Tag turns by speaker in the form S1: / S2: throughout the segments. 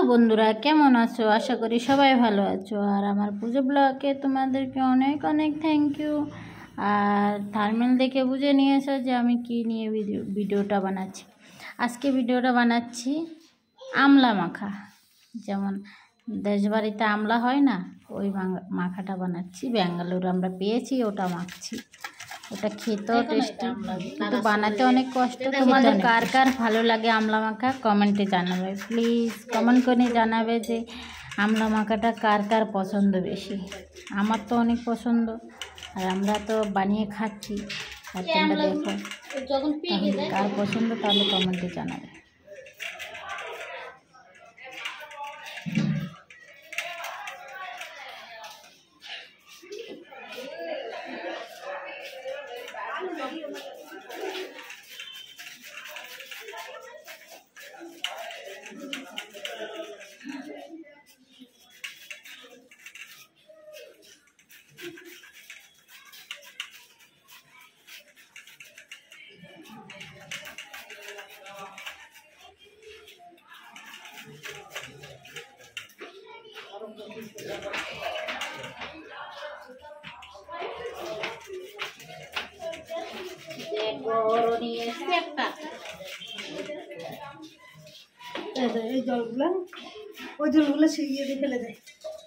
S1: বন্ধুরা, কেমন আছো? আশা করি সবাই ভালো আছো। আর আমার পুজো ব্লগে তোমাদেরকে অনেক অনেক থ্যাংক ইউ। আর থাম্বনেল দেখে বুঝে নিয়েছো যে আমি কি নিয়ে ভিডিওটা বানাচ্ছি। আজকে ভিডিওটা বানাচ্ছি আমলা মাখা। যেমন দেশবাড়িতে আমলা হয় না, ওই মাখাটা বানাচ্ছি। ব্যাঙ্গালোর আমরা পেয়েছি, ওটা মাখছি। ওটা খেতেও টেস্টি, কিন্তু বানাতে অনেক কষ্ট। তোমাদের কার কার ভালো লাগে আমলা মাখা কমেন্টে জানাবে। প্লিজ কমেন্ট করে জানাবে যে আমলা মাখাটা কার কার পছন্দ বেশি। আমার তো অনেক পছন্দ, আর আমরা তো বানিয়ে খাচ্ছি। আর তোমরা দেখো কার পছন্দ, তাহলে কমেন্টে জানাবে।
S2: এই জলগুলো, ওই জলগুলো ইয়ে দিয়ে ফেলে দেয়।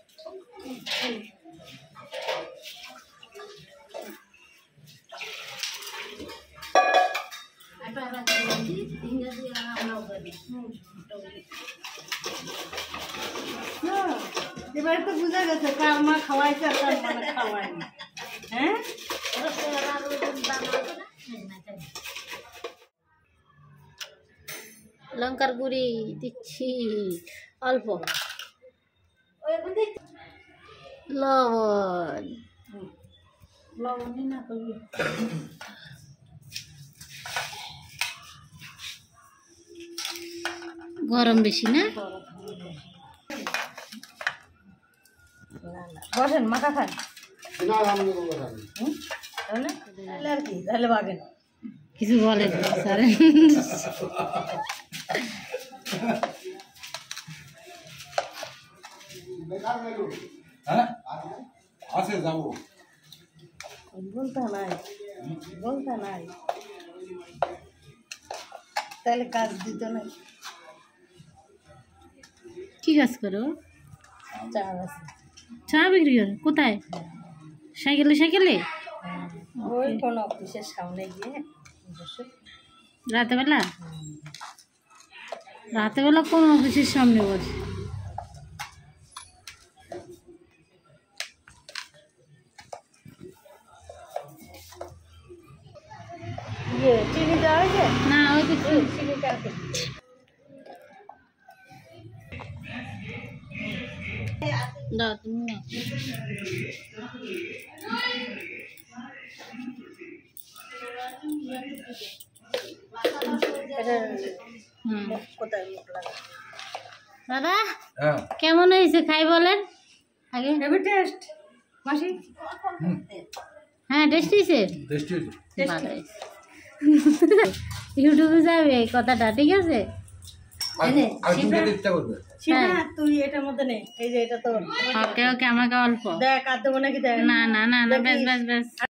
S2: এবারে তো বোঝা গেছে কার মা খাওয়াইছে আর কার মা খাওয়ায়নি। হ্যাঁ,
S1: লঙ্কার গুঁড়ি দিচ্ছি অল্প, লবণ
S2: লবণই না করবি।
S1: গরম বেশি না?
S2: বসেন, মাথা খান। তাহলে আর কি, তাহলে বাগেন।
S1: কিছু বলেন স্যার?
S2: বলতে নাই, বলতে নাই, তাহলে কাজ দিত না।
S1: কি কাজ করো?
S2: চা আছে,
S1: চা বিক্রি করো? কোথায়? সাইকেলে সাইকেলে?
S2: ওই কোন অফিসের সামনে গিয়ে বসে।
S1: রাতেবেলা? রাতেবেলা কোন অফিসের সামনে বসে?
S2: চিনি দেওয়া হয়েছে
S1: না, ওই তো
S2: চিনিটা
S1: দাও তুমি নাও।
S2: কোথায় মুখ লাগা।
S1: দাদা কেমন হয়েছে খাই বলেন আগে।
S2: হেভি টেস্ট মাসি।
S1: হ্যাঁ, টেস্টি হয়েছে। ইউটিউবে যাবে এই কথাটা, ঠিক আছে?
S2: তুই এটার মধ্যে নেই, এই যে এটা তো
S1: ওকে ওকে, আমাকে অল্প
S2: দেখ আর দেবো নাকি দেখ।
S1: না না না না, বেশ বেশ বেশ।